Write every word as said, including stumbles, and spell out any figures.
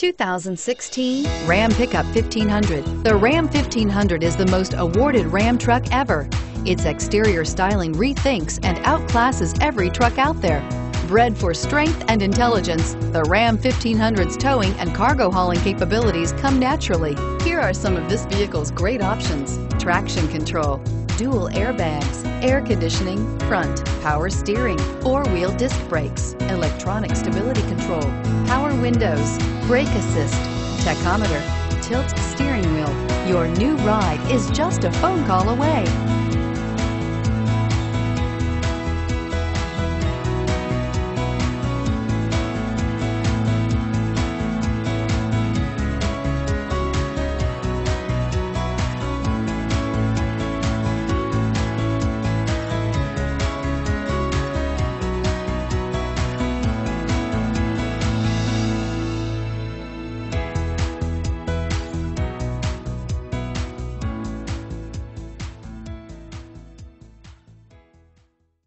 two thousand sixteen Ram Pickup fifteen hundred. The Ram fifteen hundred is the most awarded Ram truck ever. Its exterior styling rethinks and outclasses every truck out there. Bred for strength and intelligence, the Ram fifteen hundred's towing and cargo hauling capabilities come naturally. Here are some of this vehicle's great options: traction control, dual airbags, air conditioning, front, power steering, four-wheel disc brakes, electronic stability control, power windows, brake assist, tachometer, tilt steering wheel. Your new ride is just a phone call away.